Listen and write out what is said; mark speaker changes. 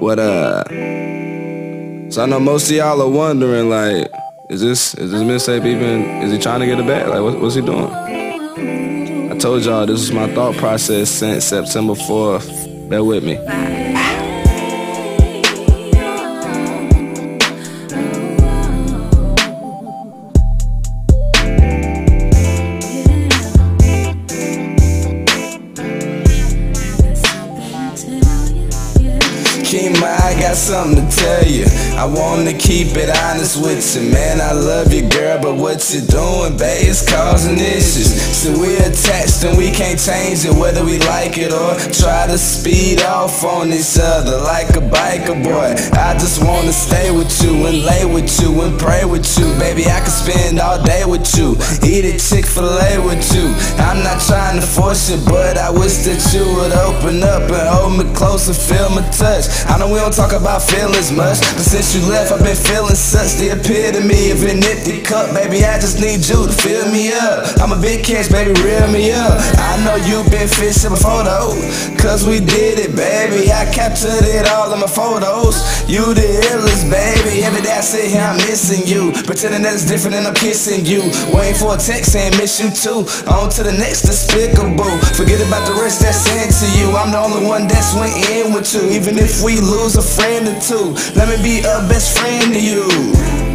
Speaker 1: What So I know most of y'all are wondering, like, is this mixtape even, is he trying to get it back? Like, what's he doing? I told y'all this was my thought process since September 4th. Bear with me. Kima, I got something to tell you. I wanna keep it honest with you, man. I love you, girl, but what you doing, babe, is causing issues. So we attached and we can't change it, whether we like it or try to speed off on each other like a biker boy. I just wanna stay with you and lay with you and pray with you, baby. I could spend all day with you, eat a Chick-fil-A with you. I'm not trying to force you, but I wish that you would open up and hold me close and feel my touch. I know we don't talk about feelings much, but since you left, I've been feeling such the epitome of an empty cup. Baby, I just need you to fill me up. I'm a big catch, baby, reel me up. I know you've been fishing before though, cause we did it, baby. I captured it all in my photos. You the illest, baby. Every day I sit here, I'm missing you, pretending that it's different and I'm kissing you. Waiting for a text saying miss you too. On to the next despicable. Forget about the rest that's sent to you. I'm the only one that's went in with you. Even if we lose a friend or two, let me be a best friend to you.